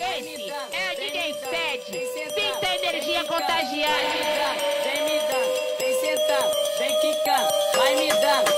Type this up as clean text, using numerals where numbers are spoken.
Esse é o DJ Fed, pinta energia contagiada. Vem me dando, vem sentando, vem quicando, vai me dando,